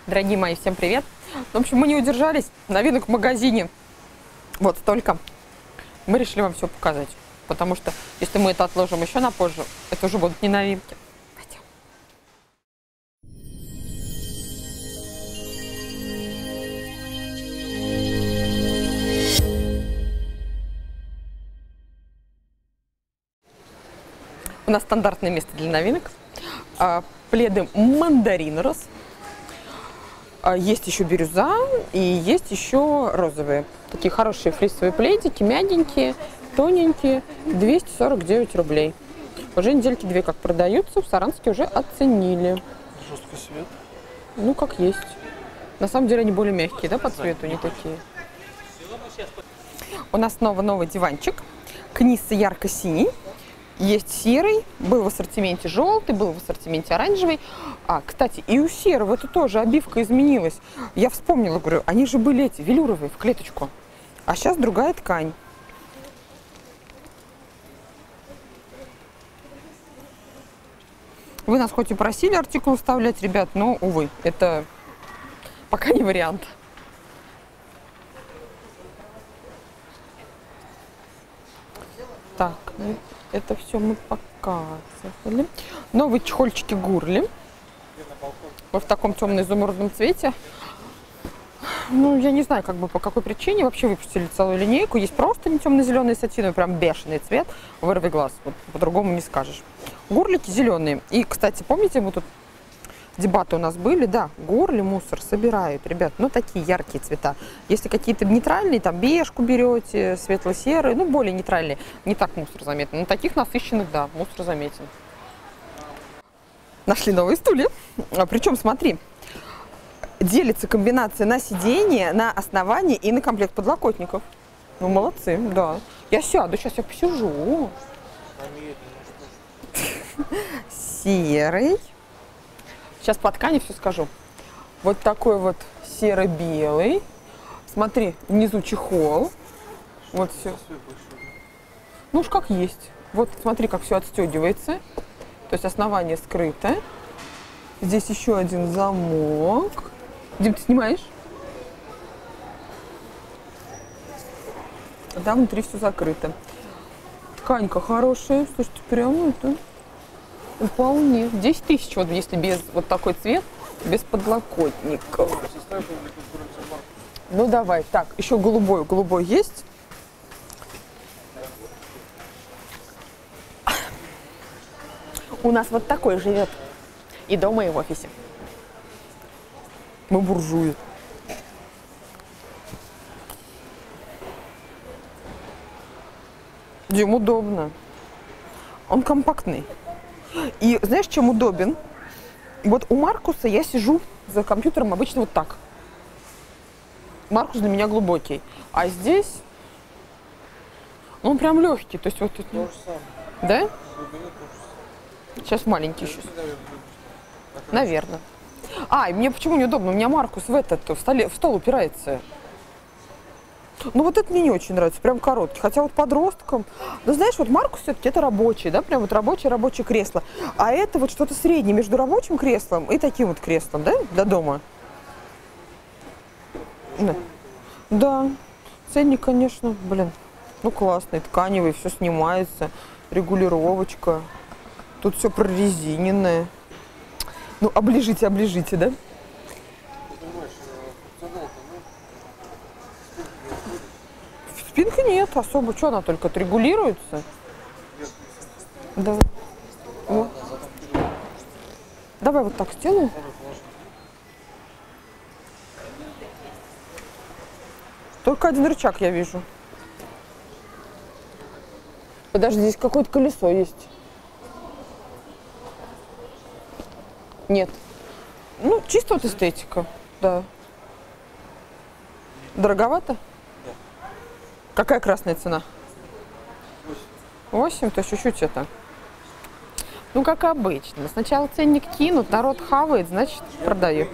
Дорогие мои, всем привет! В общем, мы не удержались, новинок в магазине вот столько. Мы решили вам все показать, потому что если мы это отложим еще на позже, это уже будут не новинки. Пойдем. У нас стандартное место для новинок. Пледы мандаринрос. Есть еще бирюза и есть еще розовые. Такие хорошие флисовые пледики, мягенькие, тоненькие, 249 рублей. Уже недельки две как продаются, в Саранске уже оценили. Жесткий свет. Ну, как есть. На самом деле они более мягкие, да, по цвету, не такие. У нас снова новый диванчик. Книсса ярко-синий. Есть серый, был в ассортименте желтый, был в ассортименте оранжевый. Кстати, и у серого это тоже обивка изменилась. Я вспомнила, говорю, они же были эти, велюровые, в клеточку. А сейчас другая ткань. Вы нас хоть и просили артикул вставлять, ребят, но, увы, это пока не вариант. Так, это все мы показывали. Новые чехольчики Гурли. В таком темно-изумрудном цвете. Ну, я не знаю, как бы по какой причине вообще выпустили целую линейку. Есть просто не темно-зеленый сатиновый, прям бешеный цвет. Вырви глаз, вот, по-другому не скажешь. Гурлики зеленые. И, кстати, помните, мы тут дебаты у нас были, да, Гурли мусор собирают, ребят, ну, такие яркие цвета. Если какие-то нейтральные, там, бежку берете, светло-серые, ну, более нейтральные, не так мусор заметен. Но таких насыщенных, да, мусор заметен. Нашли новые стулья. Причем, смотри, делится комбинация на сиденье, на основании и на комплект подлокотников. Ну, молодцы, да. Я сяду, сейчас я посижу. Серый. Сейчас по ткани все скажу. Вот такой вот серо-белый. Смотри, внизу чехол. Вот все. Ну уж как есть. Вот смотри, как все отстегивается. То есть основание скрыто. Здесь еще один замок. Дим, ты снимаешь? Да, внутри все закрыто. Тканька хорошая. Слушайте, прям это... Вполне. 10 тысяч, вот если без вот такой цвет, без подлокотников. Ну давай, так, еще голубой. Голубой есть. У нас вот такой живет и дома, и в офисе. Мы буржуи. Дим, удобно. Он компактный. И знаешь, чем удобен? Вот у Маркуса я сижу за компьютером обычно вот так. Маркус для меня глубокий. А здесь, ну, он прям легкий. То есть вот тут. То же самое. Да? Сейчас маленький еще. Наверное. И мне почему неудобно? У меня Маркус в стол упирается. Ну, вот это мне не очень нравится, прям короткий. Хотя вот подросткам... Ну, знаешь, вот Маркус все-таки это рабочий, да, прям вот рабочее кресло. А это вот что-то среднее между рабочим креслом и таким вот креслом, да, для дома. Да. Да. Ценник, конечно, блин, ну, классный, тканевый, все снимается, регулировочка. Тут все прорезиненное. Ну, оближите, да? Спинка нет особо. Что она только отрегулируется? Давай. Вот. Давай вот так сделаю. Только один рычаг я вижу. Подожди, здесь какое-то колесо есть. Нет. Ну, чисто вот эстетика. Да. Дороговато? Какая красная цена? 8, то есть чуть-чуть это. Ну, как обычно. Сначала ценник кинут, народ хавает, значит, продаю.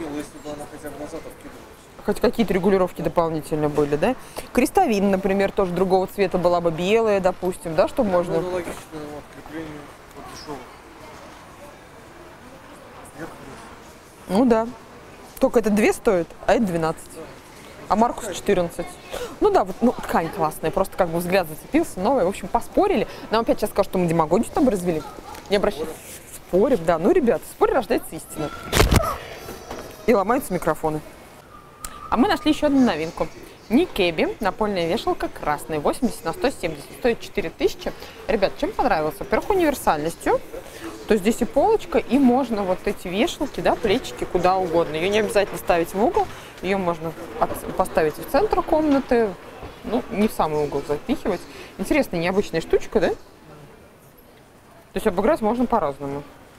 Хоть какие-то регулировки дополнительно были, да? Крестовина, например, тоже другого цвета была бы белая, допустим, да, что можно? Ну, логично, вот, крепление дешевых. Ну да. Только это 2 стоит, а это 12. А Маркус 14. Ну да, вот, ну, ткань классная, просто как бы взгляд зацепился, новая. В общем, поспорили. Нам опять сейчас скажут, что мы демагогию там развели. Не обращайтесь. Спорим, да. Ну, ребята, в споре рождается истина. И ломаются микрофоны. А мы нашли еще одну новинку. Никеби, напольная вешалка красная, 80 на 170, стоит 4000. Ребят, чем понравился? Во-первых, универсальностью. То есть здесь и полочка, и можно вот эти вешалки, да, плечики куда угодно. Ее не обязательно ставить в угол, ее можно поставить в центр комнаты, ну, не в самый угол запихивать. Интересная, необычная штучка, да? То есть обыграть можно по-разному.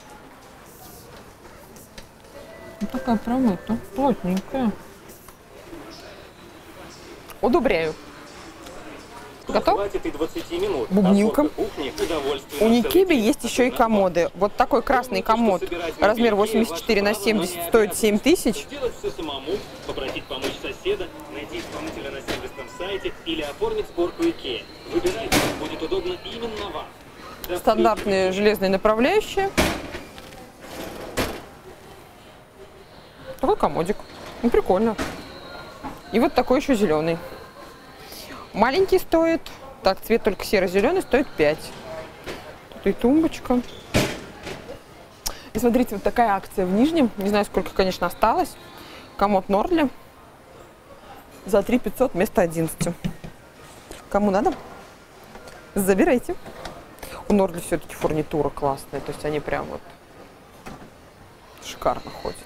Вот такая прям это, плотненькая. Удобряю. Готов? Бубнилка. У Никеби есть еще и комоды. Вот такой красный комод, размер 84 на 70, стоит 7000. Сделать все самому, попросить помочь соседа, найти исполнителя на сервисном сайте или оформить сборку Икеа. Выбирайте, будет удобно именно вам. Стандартные железные направляющие. Такой комодик. Ну, прикольно. И вот такой еще зеленый. Маленький стоит, так, цвет только серо-зеленый, стоит 5. Тут и тумбочка. И смотрите, вот такая акция в Нижнем. Не знаю, сколько, конечно, осталось. Комод Нордли. За 3500 вместо 11. Кому надо? Забирайте. У Нордли все-таки фурнитура классная. То есть они прям вот шикарно ходят.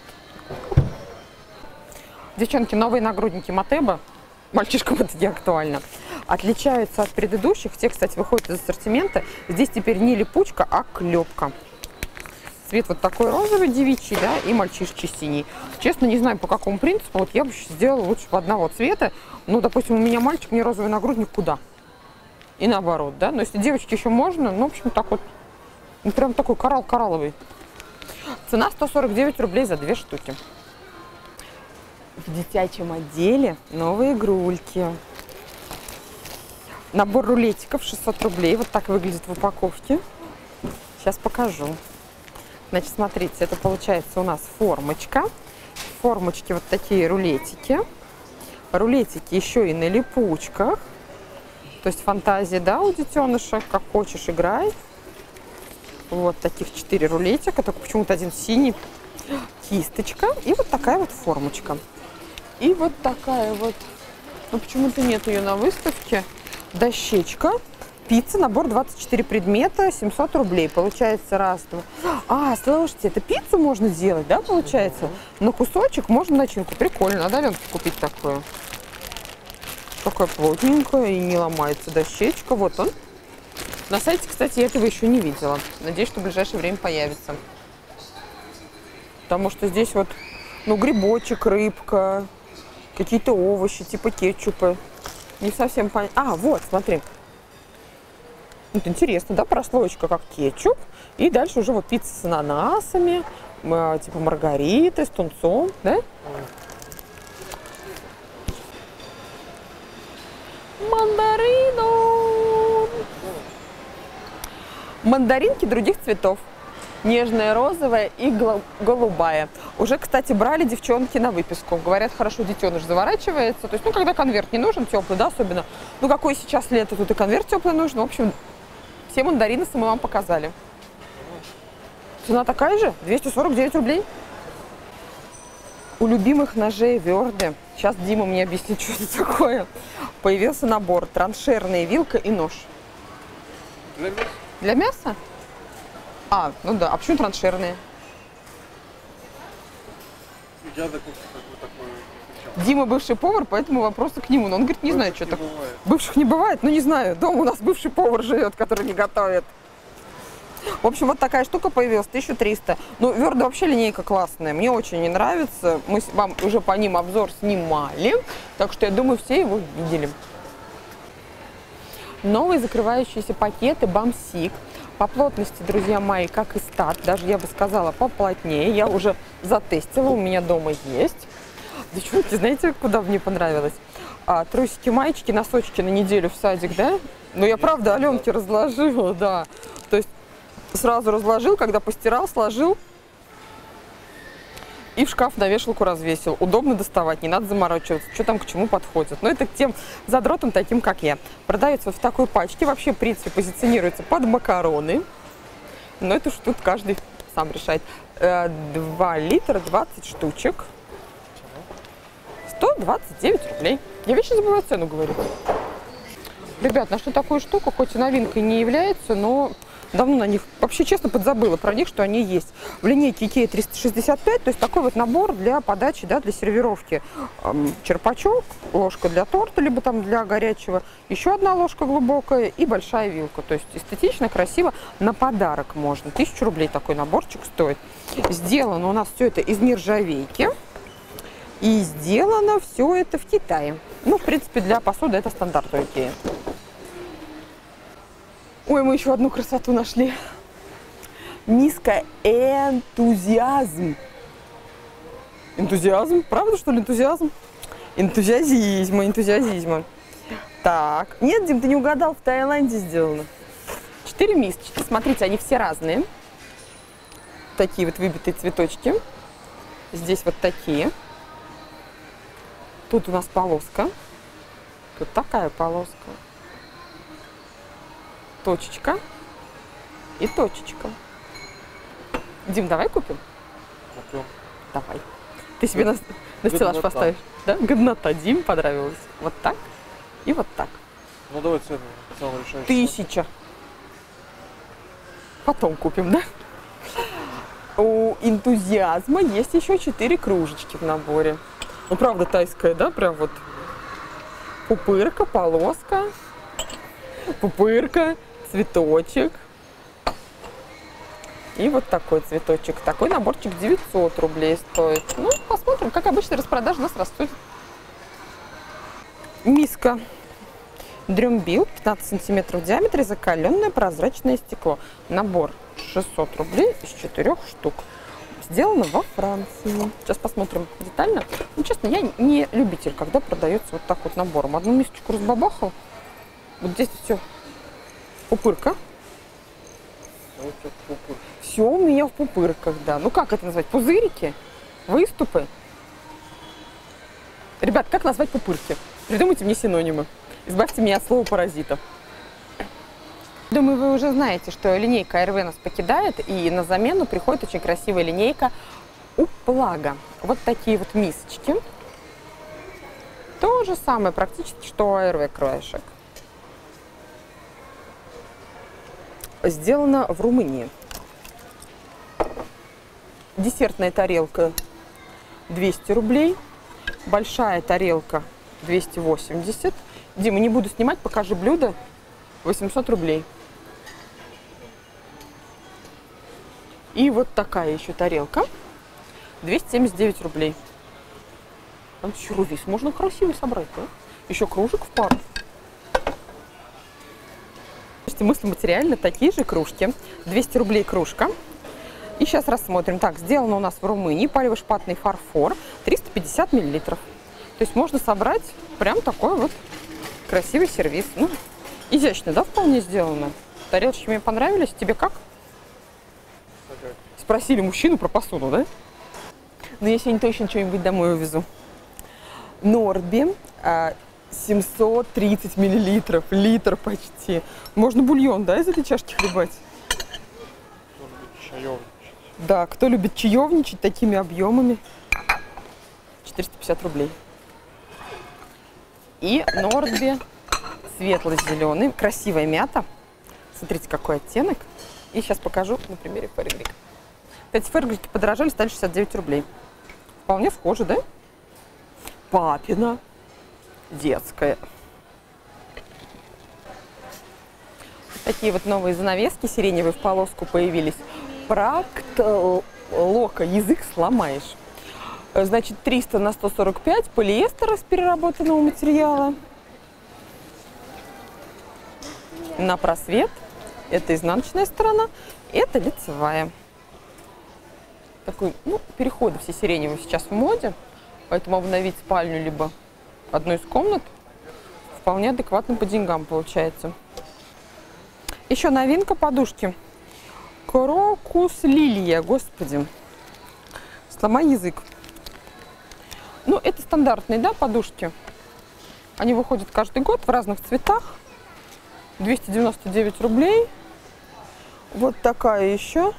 Девчонки, новые нагрудники Матеба. Мальчишкам это не актуально. Отличаются от предыдущих. Те, кстати, выходят из ассортимента. Здесь теперь не липучка, а клепка. Цвет вот такой розовый девичий, да, и мальчишечий синий. Честно, не знаю, по какому принципу. Вот я бы сделала лучше по одного цвета. Ну, допустим, у меня мальчик, мне розовый нагрудник куда? И наоборот, да. Но если девочки еще можно, ну, в общем, так вот. Ну, прям такой коралловый. Цена 149 рублей за 2 штуки. В детячем отделе новые игрульки. Набор рулетиков 600 рублей. Вот так выглядит в упаковке. Сейчас покажу. Значит, смотрите, это получается у нас формочка. В формочке вот такие рулетики. Рулетики еще и на липучках. То есть фантазия, да, у детеныша. Как хочешь, играй. Вот таких 4 рулетика. Только почему-то один синий. Кисточка. И вот такая вот формочка. И вот такая вот, ну почему-то нет ее на выставке, дощечка. Пицца, набор 24 предмета, 700 рублей. Получается раз, два. А, слушайте, это пиццу можно делать, да, получается? На кусочек можно начинку. Прикольно, надо Аленке купить такое. Такая плотненькая и не ломается дощечка. Вот он. На сайте, кстати, я этого еще не видела. Надеюсь, что в ближайшее время появится. Потому что здесь вот, ну, грибочек, рыбка. Какие-то овощи, типа кетчупа. Не совсем понятно. А, вот, смотри. Вот интересно, да, прослоечка как кетчуп. И дальше уже вот пицца с ананасами, типа маргариты, с тунцом, да? Мандарину! Мандаринки других цветов. Нежная, розовая и голубая. Уже, кстати, брали девчонки на выписку. Говорят, хорошо детеныш заворачивается. То есть, ну, когда конверт не нужен, теплый, да, особенно. Ну, какое сейчас лето, тут и конверт теплый нужен. В общем, все мандариносы мы вам показали. Цена такая же, 249 рублей. У любимых ножей Верды. Сейчас Дима мне объяснит, что это такое. Появился набор. Траншерная вилка и нож. Для мяса? Для мяса? А, ну да. А почему траншерные? Я до кухни такой. Дима бывший повар, поэтому вопросы к нему. Но он говорит, не знаю, что такое. Бывших не бывает? Ну, не знаю. Дома у нас бывший повар живет, который не готовит. В общем, вот такая штука появилась, 1300. Ну, Верда вообще линейка классная. Мне очень не нравится. Мы вам уже по ним обзор снимали. Так что, я думаю, все его видели. Новые закрывающиеся пакеты Бамсик. По плотности, друзья мои, как и стат. Даже, я бы сказала, поплотнее. Я уже затестила, у меня дома есть. Девчонки, знаете, куда мне понравилось? Трусики, маечки, носочки на неделю в садик, да? Ну, я правда Аленке разложила, да. То есть сразу разложил, когда постирал, сложил. И в шкаф на вешалку развесил. Удобно доставать, не надо заморачиваться, что там к чему подходит. Но это к тем задротам, таким как я. Продается вот в такой пачке. Вообще, в принципе, позиционируется под макароны. Но это уж тут каждый сам решает. 2 литра, 20 штучек. 129 рублей. Я вечно забываю цену говорить. Ребят, нашли такую штуку, хоть и новинкой не является, но давно на них, вообще честно подзабыла про них, что они есть. В линейке IKEA 365, то есть такой вот набор для подачи, да, для сервировки. Черпачок, ложка для торта, либо там для горячего, еще одна ложка глубокая и большая вилка. То есть эстетично, красиво, на подарок можно. 1000 рублей такой наборчик стоит. Сделано у нас все это из нержавейки. И сделано все это в Китае. Ну, в принципе, для посуды это стандарт у IKEA. Ой, мы еще одну красоту нашли. Миска энтузиазм. Энтузиазм? Правда, что ли, энтузиазм? Энтузиазма. Так. Нет, Дим, ты не угадал, в Таиланде сделано. 4 мисочки. Смотрите, они все разные. Такие вот выбитые цветочки. Здесь вот такие. Тут у нас полоска. Тут такая полоска. Точечка. И точечка. Дим, давай купим? Купим. Давай. Ты себе на стеллаж поставишь? Да? Годнота. Дим понравилось. Вот так и вот так. Ну давай цену. Сам решаешь. 1000. Потом купим, да? У энтузиазма есть еще 4 кружечки в наборе. Ну, правда, тайская, да? Прям вот пупырка, полоска, пупырка, цветочек. И вот такой цветочек. Такой наборчик 900 рублей стоит. Ну, посмотрим. Как обычно, распродажа у нас растут. Миска Дрюмбил, 15 сантиметров в диаметре, закаленное прозрачное стекло. Набор 600 рублей из 4 штук. Сделано во Франции. Сейчас посмотрим детально. Ну, честно, я не любитель, когда продается вот так вот набором. Одну мисочку разбабахал. Вот здесь все пупырка. Все у меня в пупырках, да. Ну, как это назвать? Пузырики? Выступы? Ребят, как назвать пупырки? Придумайте мне синонимы. Избавьте меня от слова паразита. Думаю, вы уже знаете, что линейка АРВ нас покидает, и на замену приходит очень красивая линейка Уплага. Вот такие вот мисочки. То же самое практически, что у АРВ краешек. Сделано в Румынии. Десертная тарелка 200 рублей. Большая тарелка 280. Дима, не буду снимать, покажи блюдо. 800 рублей. И вот такая еще тарелка. 279 рублей. Там еще весь можно красиво собрать, да? Еще кружек в пару. Мысли материально такие же кружки. 200 рублей кружка. И сейчас рассмотрим. Так, сделано у нас в Румынии. Палево-шпатный фарфор. 350 миллилитров. То есть можно собрать прям такой вот красивый сервиз. Ну, изящно, да, вполне сделано. Тарелочки мне понравились. Тебе как? Спросили мужчину про посуду, да? Но я сегодня точно что-нибудь домой увезу. Норби. 730 миллилитров. Литр почти. Можно бульон, да, из этой чашки хлебать? Кто любит чаевничать. Да, кто любит чаевничать такими объемами. 450 рублей. И Норби светло-зеленый. Красивая мята. Смотрите, какой оттенок. И сейчас покажу на примере фейерверка. Эти фейерверки подорожали, стали 69 рублей. Вполне схожи, да? Папина. Детская. Такие вот новые занавески сиреневые в полоску появились. Практолока. Язык сломаешь. Значит, 300 на 145. Полиэстер из переработанного материала. На просвет. Это изнаночная сторона. Это лицевая. Такой, ну, переходы все сиреневые сейчас в моде. Поэтому обновить спальню либо одну из комнат вполне адекватно по деньгам получается. Еще новинка подушки. Крокус лилия, господи. Сломай язык. Ну, это стандартные, да, подушки. Они выходят каждый год в разных цветах. 299 рублей. Вот такая еще.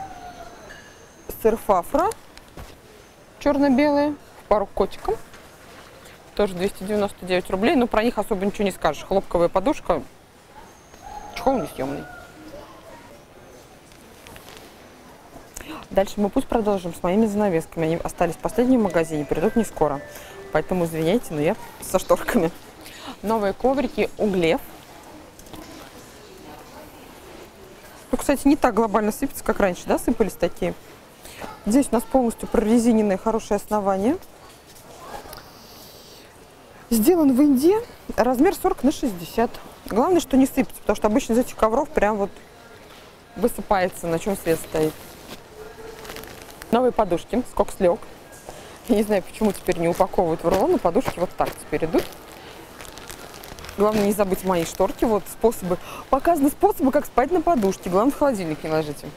Сырфафра. Черно-белые. В пару к котикам. Тоже 299 рублей. Но про них особо ничего не скажешь. Хлопковая подушка. Чехол несъемный. Дальше мы путь продолжим с моими занавесками. Они остались в последнем магазине, придут не скоро. Поэтому извиняйте, но я со шторками. Новые коврики Углев. Ну, кстати, не так глобально сыпется, как раньше, да, сыпались такие. Здесь у нас полностью прорезиненное хорошее основание. Сделан в Индии. Размер 40 на 60. Главное, что не сыпется, потому что обычно из этих ковров прям вот высыпается, на чем свет стоит. Новые подушки, сколько слег. Я не знаю, почему теперь не упаковывают в рулон, но подушки вот так теперь идут. Главное не забыть мои шторки. Вот способы. Показаны способы, как спать на подушке. Главное, в холодильник не ложите.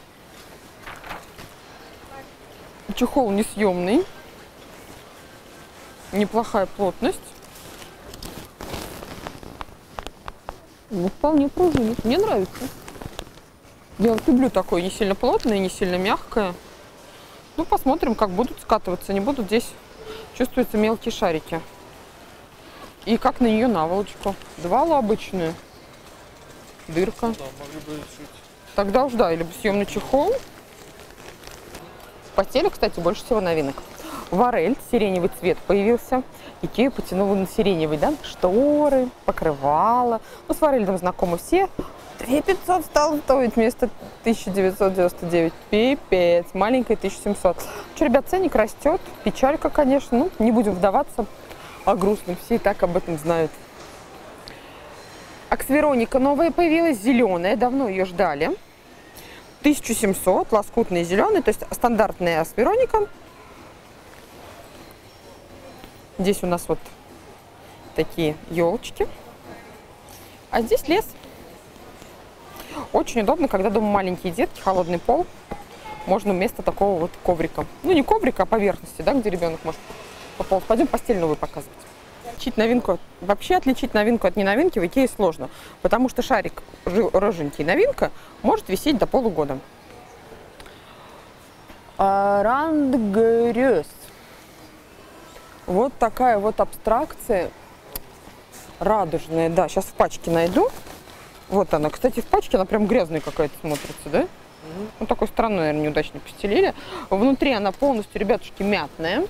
Чехол несъемный. Неплохая плотность. Ну, вполне пружинит. Мне нравится. Я вот люблю такое не сильно плотное, не сильно мягкое. Ну, посмотрим, как будут скатываться. Не будут здесь чувствуются мелкие шарики. И как на нее наволочку. Двала обычную. Дырка. Да, могли бы решить. Тогда уж да, или съемный чехол. В постели, кстати, больше всего новинок. Варель, сиреневый цвет появился. Икея потянула на сиреневый, да? Шторы, покрывало. Ну, с Варель там знакомы все. 2500 стал стоить вместо 1999. Пипец. Маленькая 1700. Что, ребят, ценник растет. Печалька, конечно. Ну, не будем вдаваться о грустном. Все и так об этом знают. Аксвероника новая появилась. Зеленая. Давно ее ждали. 1700. Лоскутный зеленый. То есть стандартная Аксвероника. Здесь у нас вот такие елочки. А здесь лес. Очень удобно, когда дома маленькие детки, холодный пол. Можно вместо такого вот коврика. Ну, не коврика, а поверхности, да, где ребенок может поползать. Пойдем постель новую показывать. Вообще отличить новинку от неновинки в Икее сложно. Потому что шарик рыженький новинка может висеть до полугода. Рандгрёс. Вот такая вот абстракция радужная. Да, сейчас в пачке найду. Вот она. Кстати, в пачке она прям грязная какая-то смотрится, да? Ну, такой странной, наверное, неудачно постелили. Внутри она полностью, ребятушки, мятная.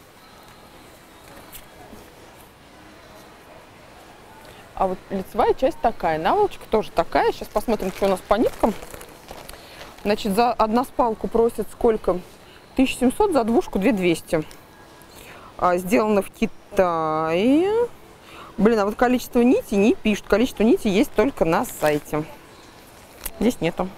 А вот лицевая часть такая. Наволочка тоже такая. Сейчас посмотрим, что у нас по ниткам. Значит, за односпалку просят сколько? 1700, за двушку 2200. Сделано в Китае. Блин, а вот количество нитей не пишут. Количество нитей есть только на сайте. Здесь нету.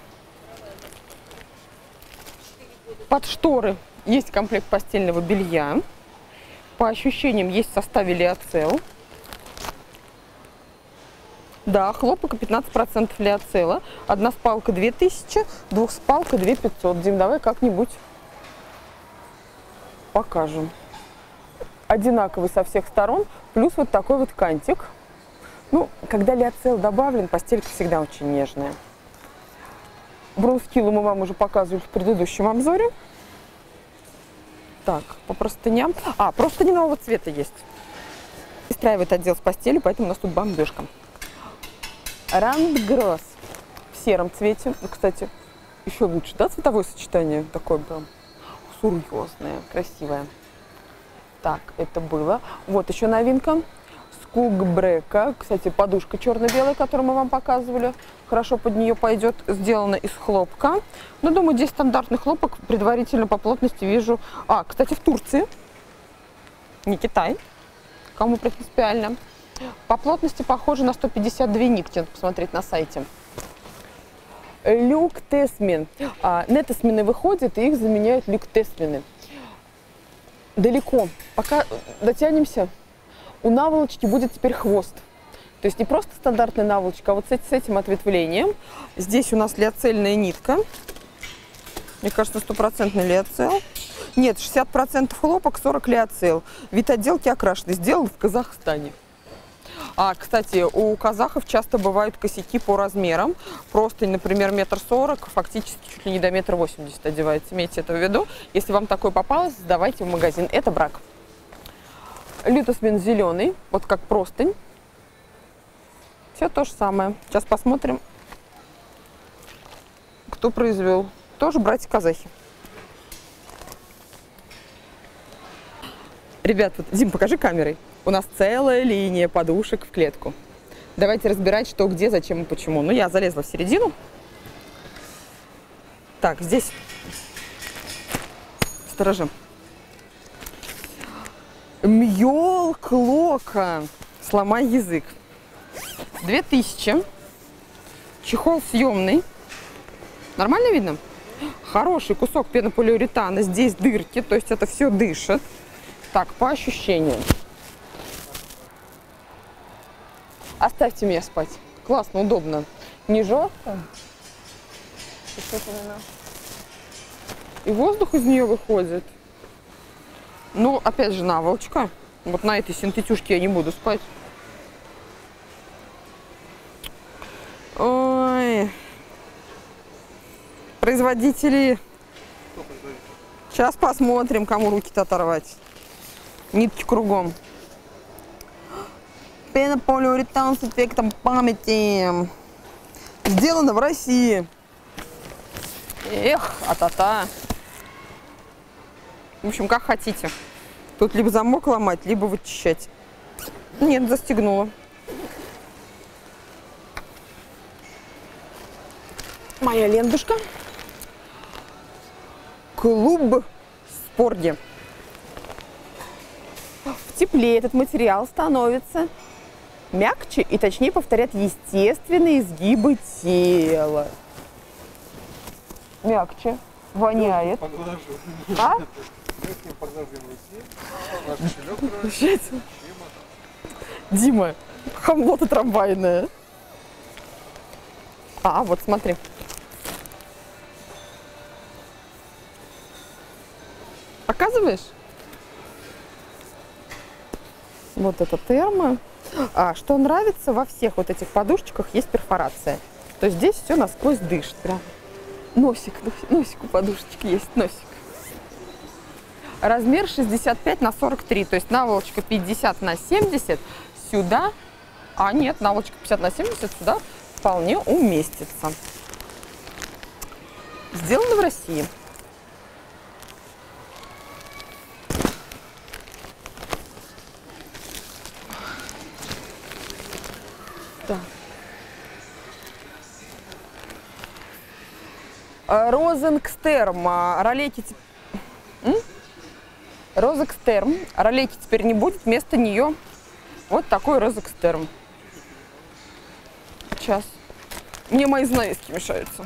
Под шторы есть комплект постельного белья. По ощущениям есть в составе лиоцел. Да, хлопок 15% лиоцела. Одна спалка 2000, двухспалка 2500. Дим, давай как-нибудь покажем. Одинаковый со всех сторон, плюс вот такой вот кантик. Ну, когда лиоцел добавлен, постелька всегда очень нежная. Бронскилу мы вам уже показывали в предыдущем обзоре. Так, по простыням. Простыни нового цвета есть. Устраивает отдел с постелью, поэтому у нас тут бомбежка. Рандгрёс в сером цвете. Ну, кстати, еще лучше, да, цветовое сочетание? Такое прям серьезное, красивое. Так, это было. Вот еще новинка. Скугбрека. Кстати, подушка черно-белая, которую мы вам показывали. Хорошо под нее пойдет. Сделана из хлопка. Ну, думаю, здесь стандартный хлопок. Предварительно по плотности вижу. Кстати, в Турции. Не Китай. Кому принципиально. По плотности похоже на 152 нитки. Надо посмотреть на сайте. Люк-тесмин. Нетесмины выходят, и их заменяют люк-тесмины. Далеко. Пока дотянемся, у наволочки будет теперь хвост. То есть не просто стандартная наволочка, а вот с этим ответвлением. Здесь у нас лиоцельная нитка. Мне кажется, 100% лиоцел. Нет, 60% хлопок, 40 лиоцел. Вид отделки окрашенный. Сделан в Казахстане. А, кстати, у казахов часто бывают косяки по размерам. Простынь, например, 1,40 м, фактически чуть ли не до 1,80 м одевается. Имейте это в виду. Если вам такое попалось, сдавайте в магазин. Это брак. Лютосмен зеленый, вот как простынь. Все то же самое. Сейчас посмотрим, кто произвел. Тоже братья-казахи. Ребят, вот, Дим, покажи камерой. У нас целая линия подушек в клетку. Давайте разбирать, что, где, зачем и почему. Ну, я залезла в середину. Так, здесь сторожим. Мьол Клока. Сломай язык. 2000. Чехол съемный. Нормально видно? Хороший кусок пенополиуретана. Здесь дырки, то есть это все дышит. Так, по ощущениям. Оставьте меня спать. Классно, удобно. Не жестко. И воздух из нее выходит. Ну, опять же, наволочка. Вот на этой синтетюшке я не буду спать. Ой. Производители. Сейчас посмотрим, кому руки-то оторвать. Нитки кругом. Пенополиуретан с эффектом памяти. Сделано в России. Эх, а-та-та. В общем, как хотите. Тут либо замок ломать, либо вычищать. Нет, застегнула. Моя лентушка. Клуб Спорги. В тепле этот материал становится мягче и точнее повторяет естественные изгибы тела. Мягче, воняет. А? Дима, хамло-то трамвайное. А, вот смотри. Показываешь? Вот это термо. А что нравится, во всех вот этих подушечках есть перфорация. То есть здесь все насквозь дышит. Прям. Носик у подушечки есть, носик. Размер 65 на 43, то есть наволочка 50 на 70 сюда, а нет, наволочка 50 на 70 сюда вполне уместится. Сделано в России. Да. Розенкстерм, ролейки, Розекстерм, ролейки теперь не будет, вместо нее вот такой Розекстерм. Сейчас. Мне мои занавески мешаются.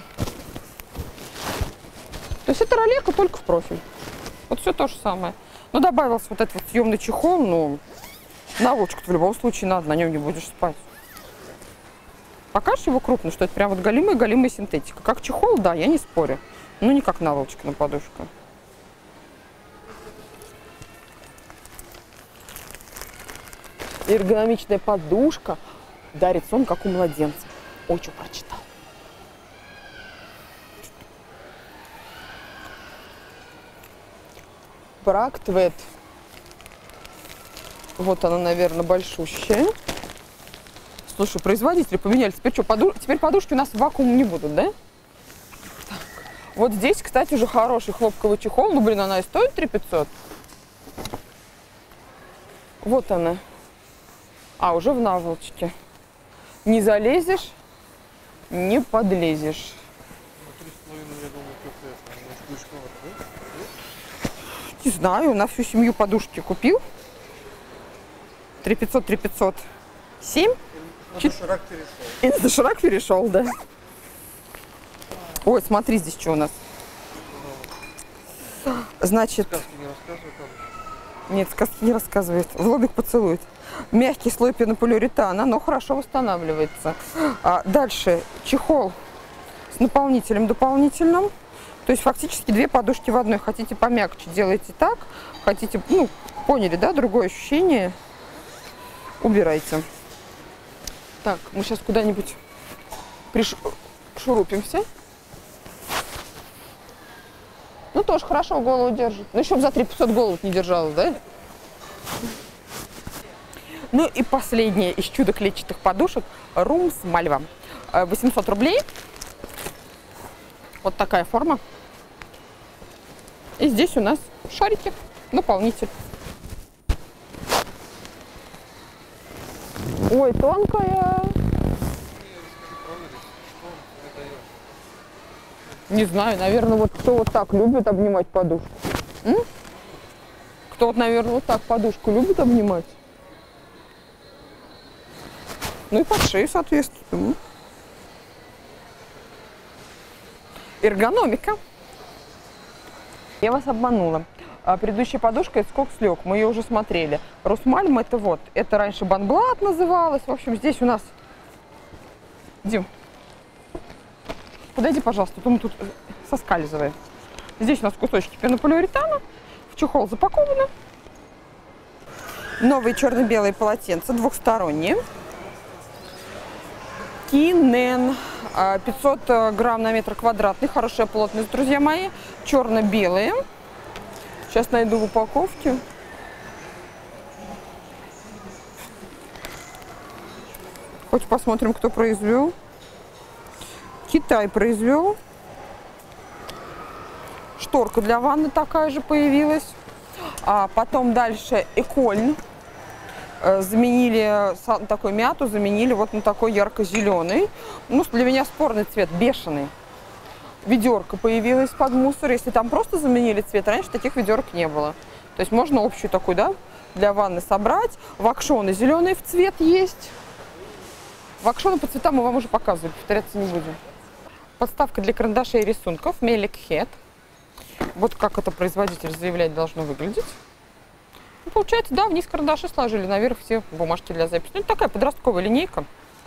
То есть это ролейка только в профиль. Вот все то же самое. Но добавился вот этот вот съемный чехол, ну, наволочку-то в любом случае надо, на нем не будешь спать. Покажешь его крупно, что это прям вот голимая синтетика. Как чехол, да, я не спорю. Ну, не как наволочка на подушку. Эргономичная подушка дарит сон, как у младенца. Ой, что прочитал. Брактвет. Вот она, наверное, большущая. Слушай, производители поменяли. Теперь что, теперь подушки у нас в вакуум не будут, да? Так. Вот здесь, кстати, уже хороший хлопковый чехол. Ну, блин, она и стоит 3500. Вот она. А, уже в наволочке. Не залезешь, не подлезешь. Не знаю, на всю семью подушки купил. 3500, 3500. 7? Доширак перешел. И на доширак перешел, да. Ой, смотри, здесь что у нас. Значит... Сказки не рассказывают? Нет, сказки не рассказывает. В лоб их поцелует. Мягкий слой пенополиуретана, но хорошо восстанавливается. Дальше чехол с наполнителем дополнительным. То есть фактически две подушки в одной. Хотите помягче, делайте так. Хотите, ну, поняли, да, другое ощущение. Убирайте. Так, мы сейчас куда-нибудь шурупимся. Ну, тоже хорошо голову держит. Ну, еще бы за 3500 голову не держала, да? Ну и последнее из чудо клетчатых подушек. Румс Мальва. 800 рублей. Вот такая форма. И здесь у нас шарики, наполнитель. Ой, тонкая. Не знаю, наверное, вот кто вот так любит обнимать подушку. Кто вот, наверное, вот так подушку любит обнимать. Ну и под шею, соответственно. Эргономика. Я вас обманула. Предыдущая подушка — это скок слег. Мы ее уже смотрели. Русмальм — это вот. Это раньше Банблат называлось. В общем, здесь у нас... Дим, подойди, пожалуйста, то мы тут соскальзываем. Здесь у нас кусочки пенополиуретана. В чехол запакованы. Новые черно-белые полотенца, двухсторонние. Кинен. 500 грамм на метр квадратный. Хорошая плотность, друзья мои. Черно-белые. Сейчас найду в упаковке. Хоть посмотрим, кто произвел. Китай произвел. Шторка для ванны такая же появилась. А потом дальше Экольн. Заменили такой мяту, заменили вот на такой ярко-зеленый. Ну, для меня спорный цвет, бешеный. Ведерко появилось под мусор. Если там просто заменили цвет, раньше таких ведерок не было. То есть можно общую такую, да, для ванны собрать. Вакшоны зеленые в цвет есть. Вакшоны по цветам мы вам уже показывали, повторяться не будем. Подставка для карандашей и рисунков Melik Head. Вот как это производитель заявляет должно выглядеть. Ну, получается, да, вниз карандаши сложили, наверх все бумажки для записи. Ну, это такая подростковая линейка.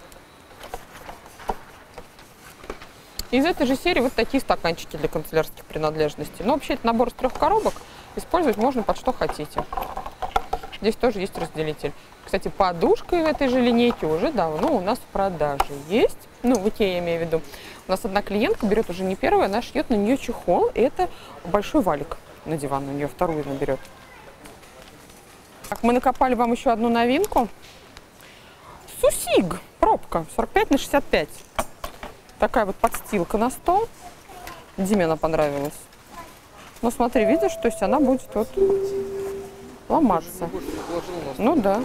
Из этой же серии вот такие стаканчики для канцелярских принадлежностей. Но вообще это набор из 3 коробок. Использовать можно под что хотите. Здесь тоже есть разделитель. Кстати, подушка в этой же линейке уже давно у нас в продаже есть. Ну, в Икее я имею в виду. У нас одна клиентка берет уже не первую, она шьет на нее чехол. И это большой валик на диван. У нее вторую наберет. Так, мы накопали вам еще одну новинку. Сусиг. Пробка. 45 на 65. Такая вот подстилка на стол. Диме она понравилась. Но смотри, видишь, то есть она будет вот ломаться. Ну да.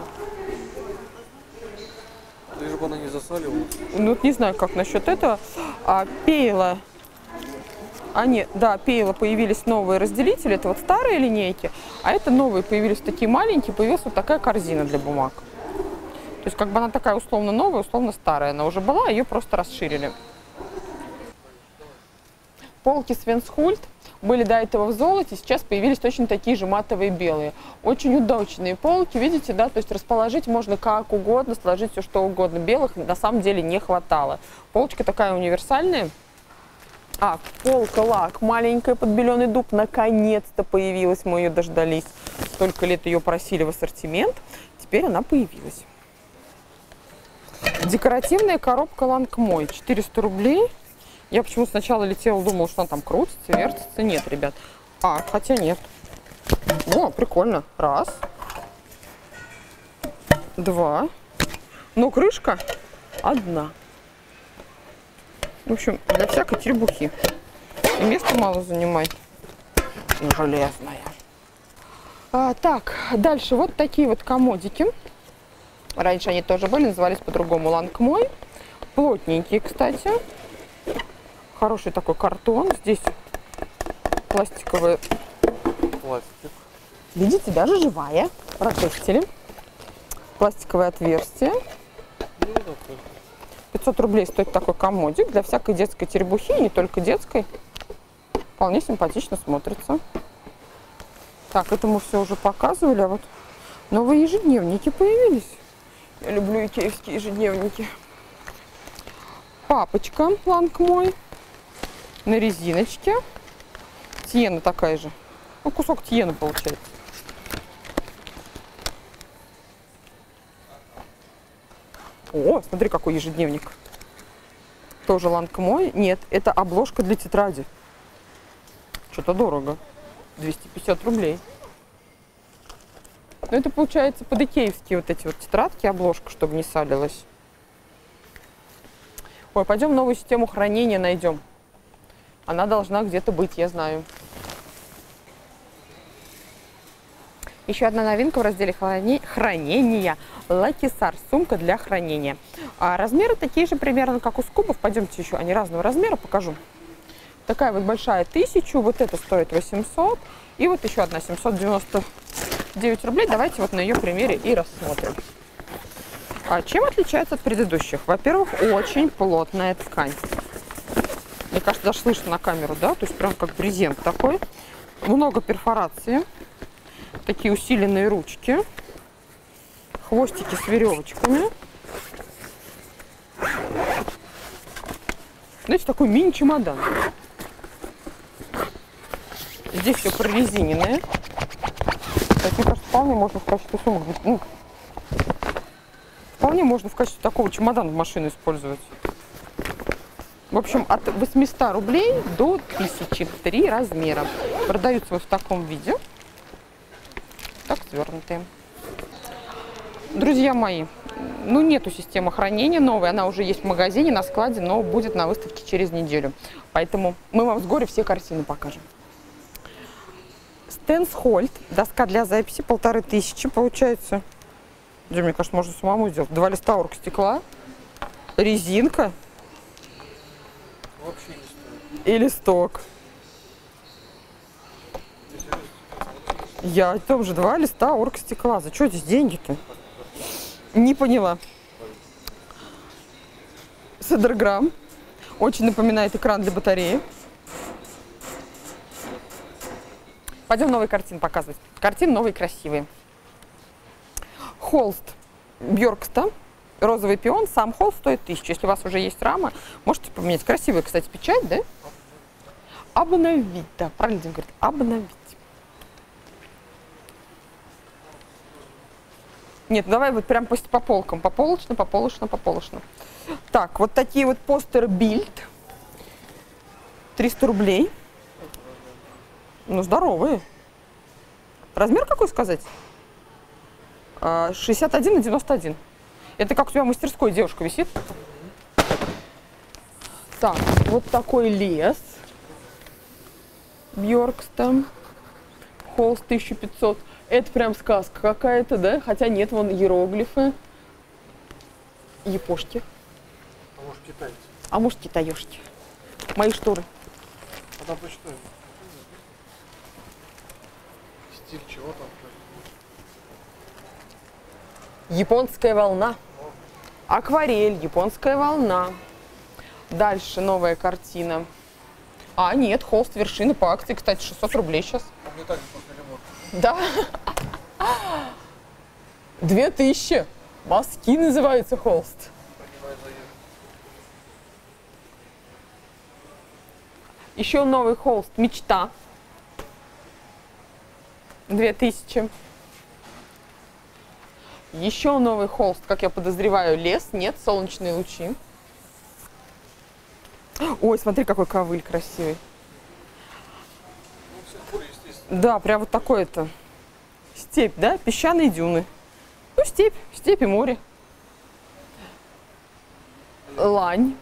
Лишь бы она не засаливалась. Ну вот не знаю, как насчет этого. Пейла. Да, Пейла появились новые разделители. Это вот старые линейки. А это новые появились такие маленькие. Появилась вот такая корзина для бумаг. То есть как бы она такая условно новая, условно старая. Она уже была, ее просто расширили. Полки Свенсхульт были до этого в золоте, сейчас появились точно такие же матовые белые. Очень удачные полки, видите, да, то есть расположить можно как угодно, сложить все что угодно. Белых на самом деле не хватало. Полочка такая универсальная. Полка лак, маленькая под беленый дуб, наконец-то появилась, мы ее дождались. Столько лет ее просили в ассортимент, теперь она появилась. Декоративная коробка Ланкмой, 400 рублей. Я почему сначала летела, думала, что она там крутится, вертится. Нет, ребят. Хотя нет. О, прикольно. Раз. Два. Но крышка одна. В общем, для всякой требухи. И места мало занимает. Железная. Так, дальше вот такие вот комодики. Раньше они тоже были, назывались по-другому Ланкмой. Плотненькие, кстати. Хороший такой картон. Здесь пластиковый. Пластик. Видите, даже живая. Протестили. Пластиковое отверстие. 500 рублей стоит такой комодик. Для всякой детской теребухи, не только детской. Вполне симпатично смотрится. Так, это мы все уже показывали. А вот новые ежедневники появились. Я люблю икеевские ежедневники. Папочка Ланкмой. На резиночке. тиена такая же. Ну, кусок тиена получается. О, смотри, какой ежедневник. Тоже Ланка мой. Нет, это обложка для тетради. Что-то дорого. 250 рублей. Ну, это получается под икеевские вот эти вот тетрадки, обложка, чтобы не салилась. Ой, пойдем новую систему хранения найдем. Она должна где-то быть, я знаю. Еще одна новинка в разделе хранения. Lucky Star, сумка для хранения. Размеры такие же примерно, как у скубов. Пойдемте еще, они разного размера, покажу. Такая вот большая 1000, вот это стоит 800. И вот еще одна 799 рублей. Давайте вот на ее примере и рассмотрим. Чем отличается от предыдущих? Во-первых, очень плотная ткань. Мне кажется, даже слышно на камеру, да? То есть прям как брезент такой. Много перфорации. Такие усиленные ручки. Хвостики с веревочками. Знаете, такой мини-чемодан. Здесь все прорезиненное. Мне кажется, вполне можно в качестве сумок. Ну, вполне можно в качестве такого чемодана в машину использовать. В общем, от 800 рублей до 1000. 3 размера. Продаются вот в таком виде. Так свернутые. Друзья мои, ну нету системы хранения новой. Она уже есть в магазине, на складе, но будет на выставке через неделю. Поэтому мы вам с горя все картины покажем. Стенсхольд. Доска для записи. 1500 получается. Мне кажется, можно самому сделать. 2 листа оргстекла. Резинка. Вообще не стоит. И листок. Я о том же, 2 листа оргстекла. За что здесь деньги-то? Не поняла. Седерграмм. Очень напоминает экран для батареи. Пойдем новые картины показывать. Картины новые, красивые. Холст Бьоркста. Розовый пион. Сам холст стоит 1000. Если у вас уже есть рама, можете поменять. Красивая, кстати, печать, да? Обновить, да. Правильно Дим говорит? Обновить. Нет, давай вот прям по полкам. По полочно, по полочно, по полочно. Так, вот такие вот постеры Bild. 300 рублей. Ну, здоровые. Размер какой сказать? 61 на 91. Это как у тебя в мастерской девушка висит. Так, вот такой лес. Бьоркста. Холст 1500. Это прям сказка какая-то, да? Хотя нет, вон иероглифы. Япошки. А может китайцы? А может китаёшки. Мои шторы. А там почитаем. Стиль чего там? Японская волна. Акварель, японская волна. Дальше новая картина. А, нет, холст вершины по акции, кстати, 600 рублей сейчас. Он не так же после ремонта. Да. 2000. Мазки называется холст. Еще новый холст «Мечта». 2000. Еще новый холст, как я подозреваю, «Лес». Нет, «Солнечные лучи». Ой, смотри, какой ковыль красивый. Да, прям вот такой-то. Степь, да? Песчаные дюны. Ну, степь. Степь и море. Лань.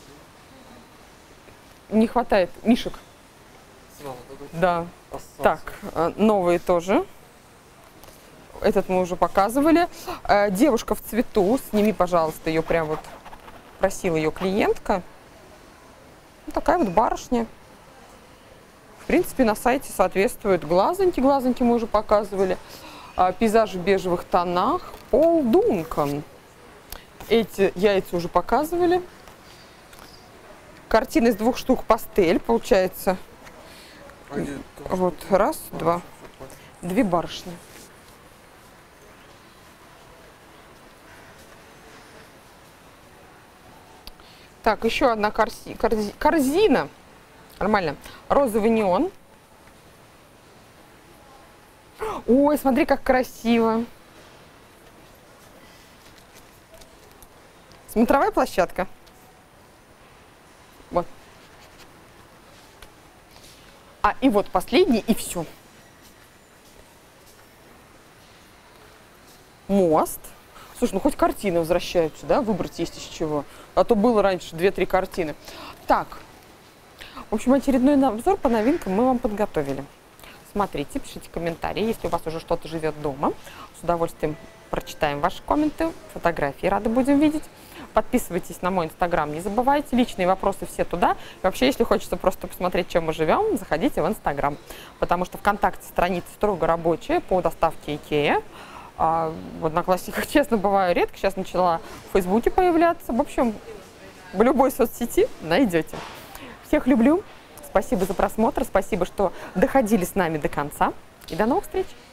Не хватает мишек. Да. Так, новые тоже. Этот мы уже показывали. Девушка в цвету. Сними, пожалуйста, ее прям вот просила ее клиентка. Вот такая вот барышня. В принципе, на сайте соответствуют глазоньки. Глазоньки мы уже показывали. Пейзажи в бежевых тонах. Пол Дункан. Эти яйца уже показывали. Картина из 2 штук пастель. Получается. Вот, раз, два. 2 барышни. Так, еще одна корзина. Нормально. Розовый неон. Ой, смотри, как красиво. Смотровая площадка. Вот. И вот последний, и все. Мост. Слушай, ну хоть картины возвращаются, да? Выбрать есть из чего. А то было раньше 2-3 картины. Так. В общем, очередной обзор по новинкам мы вам подготовили. Смотрите, пишите комментарии, если у вас уже что-то живет дома. С удовольствием прочитаем ваши комменты, фотографии рады будем видеть. Подписывайтесь на мой инстаграм, не забывайте, личные вопросы все туда. И вообще, если хочется просто посмотреть, чем мы живем, заходите в инстаграм. Потому что ВКонтакте страница строго рабочая по доставке Икея. В Одноклассниках, честно, бываю редко. Сейчас начала в Фейсбуке появляться. В общем, в любой соцсети найдете. Всех люблю. Спасибо за просмотр. Спасибо, что доходили с нами до конца. И до новых встреч!